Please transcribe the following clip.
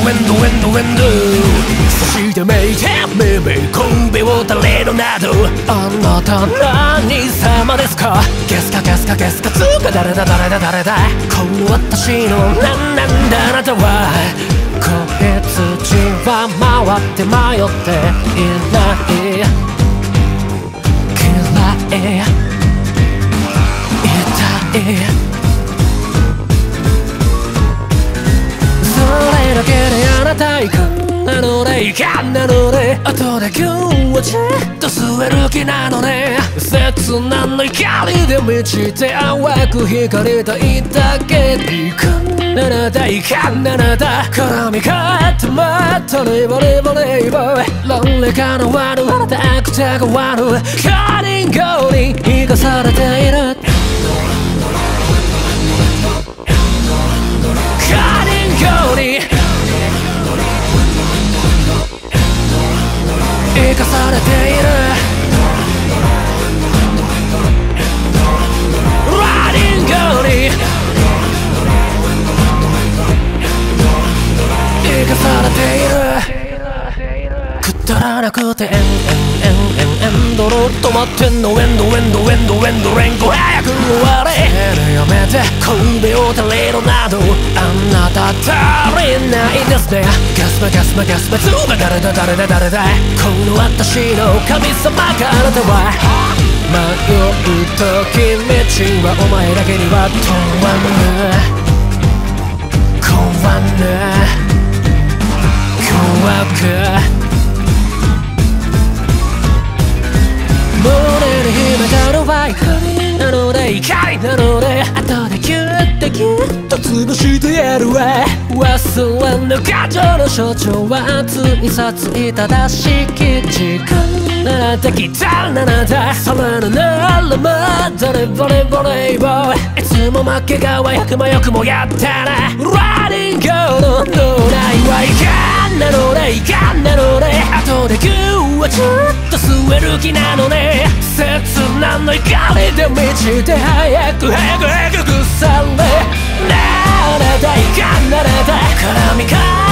そしてめいてめめ神戸を垂れるなど、あなた何様ですか？ゲスかゲスかゲスかつうか誰だ誰だ誰だ、この私のなんなんだあなたは。子羊は回って迷っていない、嫌い痛い、それだけであなたいかんなのでいかんなので、後で今日はじっと据える気なのね。切なの光で満ちて淡く光りたいだけでいかんななだいかんななだ、絡み返ってまったリボリボリボ、論理かの悪あなたアクターが悪い、カーリンゴに生かされている、カーリンゴに生かされている、ラーリンゴに生かされている。くだらなくてエンドロ止まってんのエンド連呼早く終われ、やめて神戸を垂れるなど、あなた足りないですね。ガスマガスマガスマつうが誰だ誰だ誰だ、この私の神様があなたは迷う時道はお前だけには問わぬ、怖ぬ怖く胸に秘めたのは光なので光なので、後でギュッてギュッと潰してやるわ。忘れぬ感情の象徴は熱い殺意正しき時間ならできたならだ、それのならまだレボレボレボ、いつも負けがよくもよくもやったな、ラーリンゴの脳内はいかんなのでいかんなので、後でギュッはちょっと据える気なのね。切なの光で満ちて早く早く早く腐れ、ならだいかんならだ、絡みか